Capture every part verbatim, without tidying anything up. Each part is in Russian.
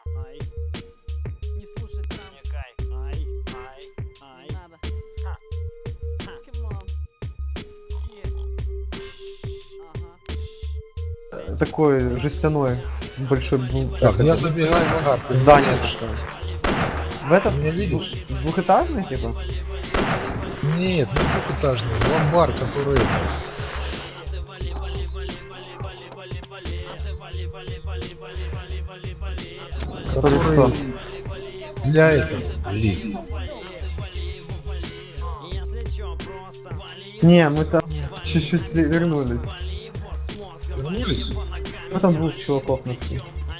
Ай. Не слушай транс. Ай. Ай. Ай. Надо. Ха. Ха. Come on. Yeah. Ага. Такой жестяной большой бункер. Так, я забегаю в ангар. Ты Здание. что? В этот Меня видишь? двухэтажный типа? Нет, не двухэтажный. Ломбар, который... Который что? Для этого. Ли. Не, мы там чуть-чуть вернулись. Вернулись? Ну там двух чуваков нашли.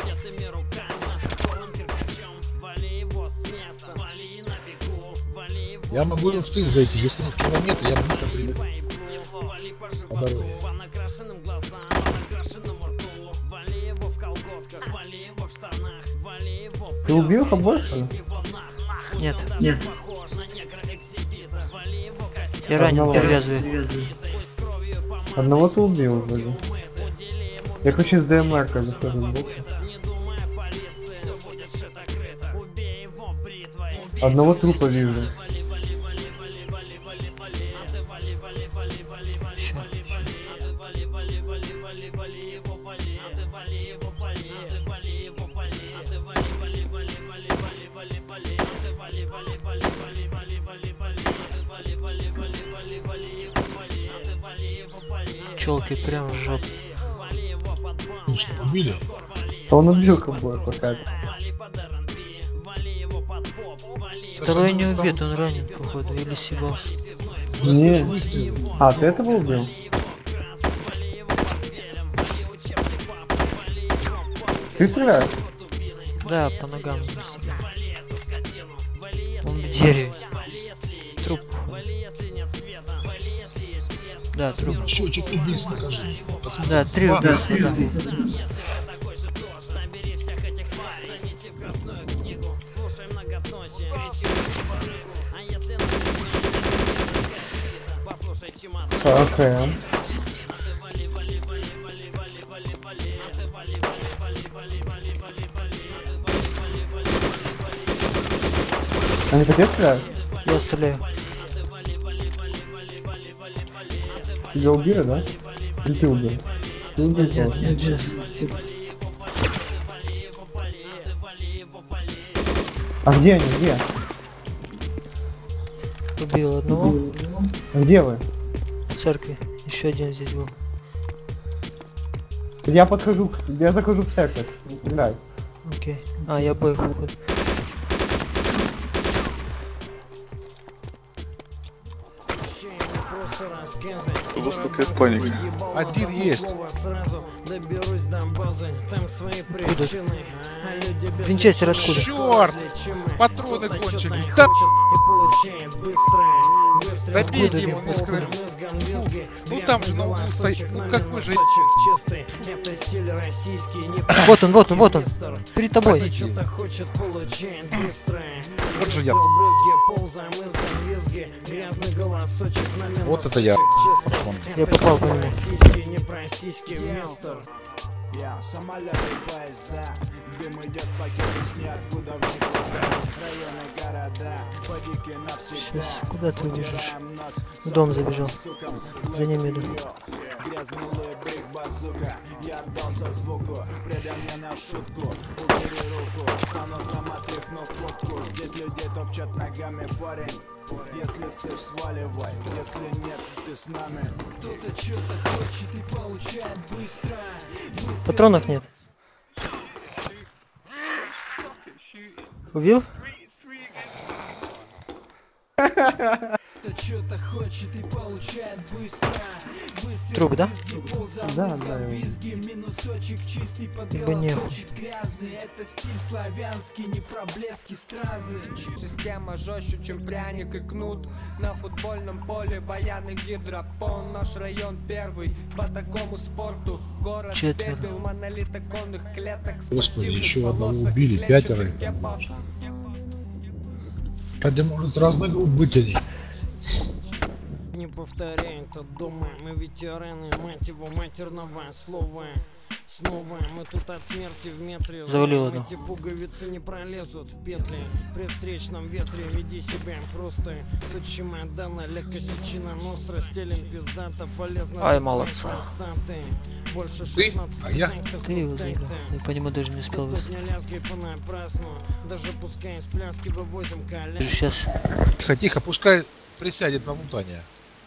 Я могу в тыл зайти, если мы в километре, я быстро приеду. По дороге. Ты убил их больше? Нет. Нет. Я ранен, перевязываю. Одного ты убил вроде. Я хочу с ДМР-кой захожу. Одного трупа вижу. Челки прям в жопу. Ну что, убили? То он убил ковбоя пока. Второй не убит, он ранен, походу, или съебался. Не. Выстрел. А, ты этого убил? Ты стреляешь? Да, по ногам. Он в дереве. Труп. Да, труп. Счетчик убийств покажи. Посмотри. Да, три Два. убийства, да. Окей. Они по тебе стреляют? Я стреляю. Тебя убили, да? Или ты убил? Ты убил Нет, нет, кого-то? нет, сейчас. А где они? Где? Убил одного. А где вы? В церкви. Еще один здесь был. Я подхожу, к- я захожу в церковь. Не стреляй. Окей. А, я бой выход. Выступает паника. Один есть. Винчестер откуда? Черт! Патроны кончились. Да! Добейте его, ну скры... Ну там же на углу стоит. Ну какой же... Вот он, вот он, вот он. Перед тобой. Подойди. Вот же я. Вот это я. Я попал по нему. Я самолеты, поезда, дым идет по с ниоткуда в никуда. Районы, города, подики навсегда. Сейчас, куда ты убежишь? В дом забежал. За ним иду. Грязный лыбрик, базука. Я отдался звуку, предай мне на шутку. Убери руку, стану сама тряхнув лодку. Здесь людей топчат ногами, парень. Если сышь, сваливай, если нет, ты с нами. Кто-то что-то хочет и получает быстро. Патронов нет. Убил? Кто что-то хочет и получает быстро. Труп, да? Да, да. Минусочек чистый под Ибо нехуй. голосочек грязный. Это стиль славянский, не проблески стразы. Система жестче, чем пряник и кнут. На футбольном поле баян и гидропон. Наш район первый по такому спорту. Город Четверо. пепел, монолит оконных клеток. Господи, еще одного убили, пятеро их там. Хотя может с разных групп быть они. Не повторяй это дома, мы ветераны, мать его, матерного слова. Снова мы тут от смерти в метре. Завалил одну. Эти пуговицы не пролезут в петли. При встречном ветре веди себя просто. Тут чемодана, легкосечина, ностра, стелен пиздата, полезно. Ай, молодцы. Больше Ты? А я? Ты его заебал. Я по нему даже не успел высадить. Не лязгай понапрасну. Даже пускай из пляски вывозим коля. Сейчас. Тихо, тихо, пускай присядет на лутание.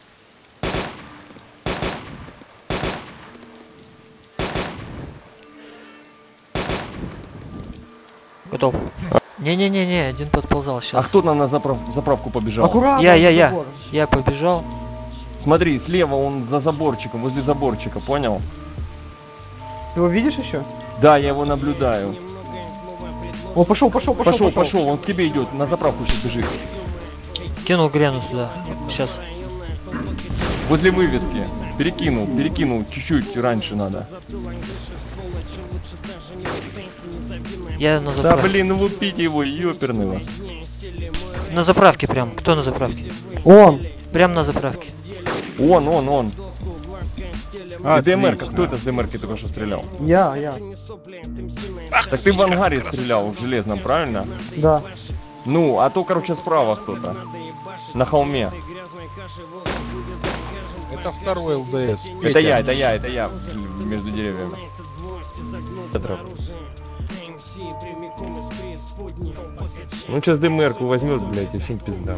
Готов. Не-не-не-не, один подползал сейчас. А кто нам на заправ... заправку побежал? Аккуратно! Я, я, я. забор. Я побежал. Смотри, слева он за заборчиком, возле заборчика, понял? Ты его видишь еще? Да, я его наблюдаю. О, пошел, пошел, пошел, Пошел, пошел, он к тебе идет, на заправку сейчас бежит. Кинул грену сюда. Сейчас. Возле вывески. Перекинул, перекинул, чуть-чуть раньше надо. Я на Да заправке. блин, лупите его, ёперный вас. На заправке прям. Кто на заправке? Он! Прям на заправке. Он, он, он. А, ДМР-ка, кто это с ДМР-кой только что стрелял? Я, я. Так ты в ангаре стрелял, в железном, правильно? Да. Ну, а то, короче, справа кто-то. На холме. Это второй ЛДС. Это Петя. я, это я, это я. Между деревьями. Петров. Ну сейчас ДМР-ку возьмет, блядь, и всем пизда.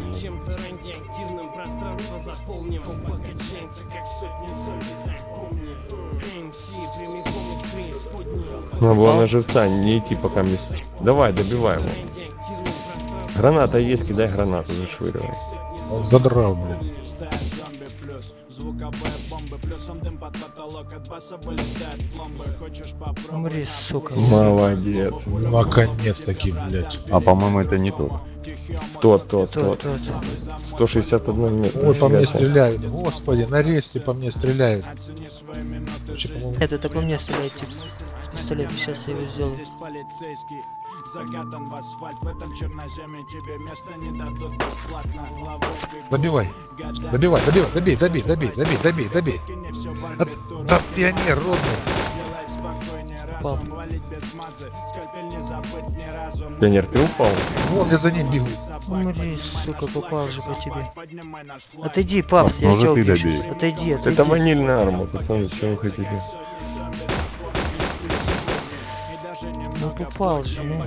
Надо было на живца не идти пока месяц. Давай, добивай его. Граната есть, кидай гранату, зашвыривай. Он задрал, блин. Умри, сука. Молодец. Наконец-таки, блядь. А по-моему это не тот. Тот, тот, Тот, тот. тот. сто шестьдесят один нет. Ой, по нифига мне себе. стреляют. Господи, на респе по мне стреляют. Короче, по-моему, Нет, это по мне стреляет тип. Пистолет, сейчас я его сделаю. Закатан в асфальт, в этом черноземе тебе места не дадут бесплатно. добивай. Добивай, добивай, добей, добей, добей, добей, добей, добей. Да, да, пионер родный. Попал. Пионер, ты упал? Вон я за ним бегу. Умри, сука, попал же по тебе. Отойди, папс, я Может, тебя ты убью. добей. Отойди, отойди. Это ванильная арма, пацаны, что вы хотите? Ну попал же, ну.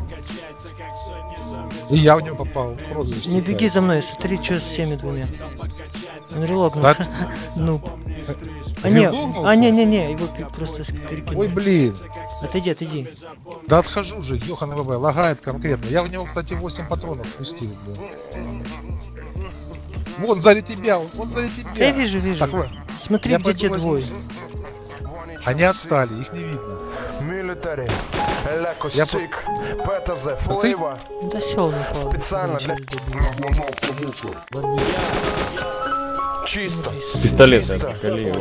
И я в него попал. Просто Не беги за мной, смотри, что с теми двумя. Он релогнул. Да? Ну. А не, Релогнулся? а не, не, не, его пи- просто перекинул. Ой, блин. Отойди, отойди. Да отхожу же, ёханый ВБ, лагает конкретно. Я в него, кстати, восемь патронов пустил, блин. Вон сзади тебя, он, он сзади тебя. Я вижу, вижу. Так, вот, Смотри, я где пойду те возьму. двое. Они отстали, их не видно. Милитари, Леко Я Стик, ПТЗ, Пацаны? Флейва. Да все, он упал. Специально для- Чисто, Пистолет, Чисто. да, Калиева.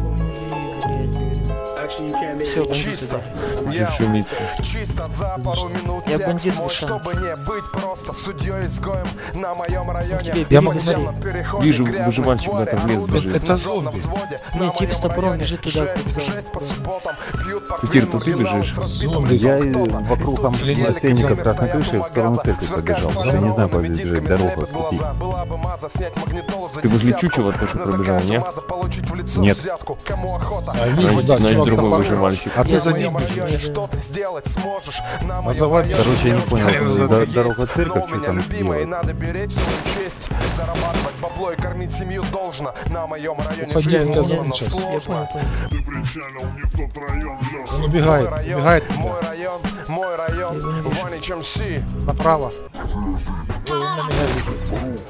Все, чисто. Я Шумится. чисто за пару минут Я текст бандит мой, душа. чтобы не быть просто судьей-изгоем на моем районе. Тебе Я могу Подземном найти. переходе Вижу, грязной выживальщик твари куда-то в лес орудуют бежит. Это на желтом зомби. взводе. Не, На тип с моем топором районе бежит туда, жесть, куда жесть по субботам. Пьют по Ты, Тир, квину, тут ты финал бежишь? с разбитым Зомби. лицом Я кто-то. вокруг там Еле бассейника камеры Красной стоят Крыши у в сторону магаза. церкви побежал. Сверкают Я не знаю, полированными побежит дисками, дорога слепят пути. глаза. Была бы маза, снять магнитолу за Ты возле десятку. Чучела только что Но пробежал, такая же не? маза получить в лицо Нет. взятку. Кому охота? А вижу, да, Значит, чувак с другой топором. выживальщик. А ты На за моем ним районе бежишь. что ты сделать сможешь? На моем Называй- районе Короче, я не понял, девушка это много есть, дорога церковь, но у что меня там любимая, и делать? надо беречь свою честь. Зарабатывать бабло и кормить семью должно. На моем районе Уходи, жить я тебя можно, зову но сейчас. Я понял, сложно. понял. Он убегает, Мой район, убегает мой туда. район, мой район, Я его не вижу. Ванич МС. Направо. Ой, он на меня видит.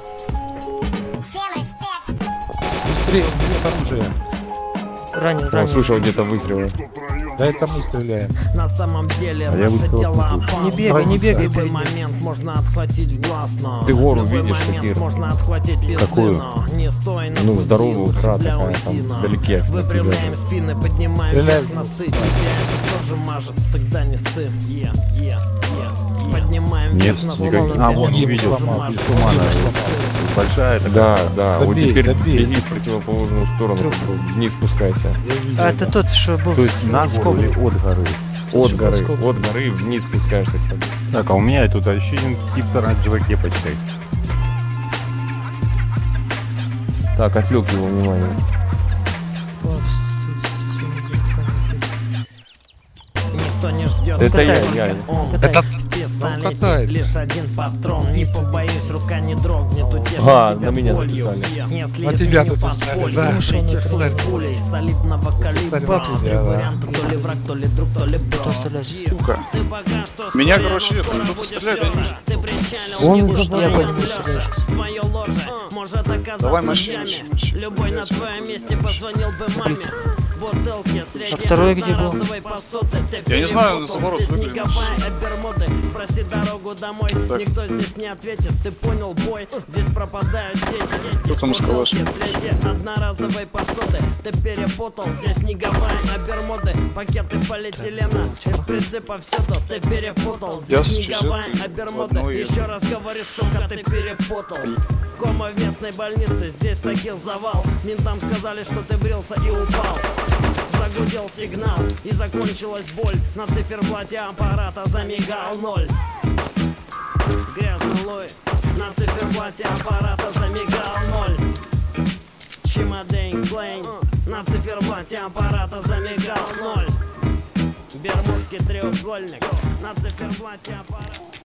Быстрее, он берет оружие. Ранен, Он ранен. слышал где-то выстрелы. Да это мы стреляем. На самом деле, А я наше выстрелов тело не слышу. опасно. Не бегай, не бегай В любой перед ним. момент можно отхватить в глаз, но Ты гору в любой видишь, момент Шакир? можно отхватить пизды, Какую? но не стой на Ну, пути, здоровую, лучше гра для такая, уйти, там, но вдалеке, выпрямляем обязательно. спины, поднимаем Стреляй. вверх носы. Тебе тоже мажет, тогда не сып. Е, е, е, е. поднимаем Нет, вверх на никаких. сторону. А, вон, Гиб увидел. сломал, Из тумана. сломал. Большая такая. Да, да, вот Добей, теперь добей. беги в противоположную сторону, Друг. вниз спускайся. Я видел, А, это да. тот, что был... То есть на гору или от горы? От горы, Сколько? от горы вниз спускаешься. Так, а у меня тут еще один тип с оранжевой кепочкой. Так, отвлек его внимание. Никто не ждет. Это я, катается. я. Он Это в пистолете катается. лишь один патрон. Не побоюсь, рука не дрогнет. Утешит А, себя на меня болью. записали. Если На тебя изменю записали, подполье, да. слушайте, что Записали. с пулей солидного Записали калибра. на Три тебя, да. варианта, то ли враг, то ли друг, то ли Кто брат. стреляет? Сука. Ты пока что Меня, стоя, короче, но это, скоро кто-то будешь стреляет, я не лёжа. Ты причалил, Он не за будешь тобой. твоим лёжа. Твое ложе может оказаться Давай в мощи, яме. мощи, мощи. Любой на твоем месте позвонил бы маме. Бутылки среди А второй где был? одноразовой посуды. Ты Я не знаю, перепутал, наоборот, здесь выглянешь. никакая Бермуды. Спроси дорогу домой, никто здесь не ответит. Ты понял, бой, здесь пропадают дети. Кто там из калаша? Бутылки среди одноразовой посуды. Ты перепутал, здесь снеговая, а Бермуды. Пакеты полиэтилена, из принципа всюду. Ты перепутал, Я здесь сейчас снеговая, а Бермуды. одной Еще раз говорю, сука, ты перепутал. Кома в местной больнице, здесь таки завал. Ментам сказали, что ты брился и упал. Загудел сигнал и закончилась боль. На циферблате аппарата замигал ноль. Грязный лой. На циферблате аппарата замигал ноль. Чемодейн Клейн. На циферблате аппарата замигал ноль. Бермудский треугольник. На циферблате аппарата.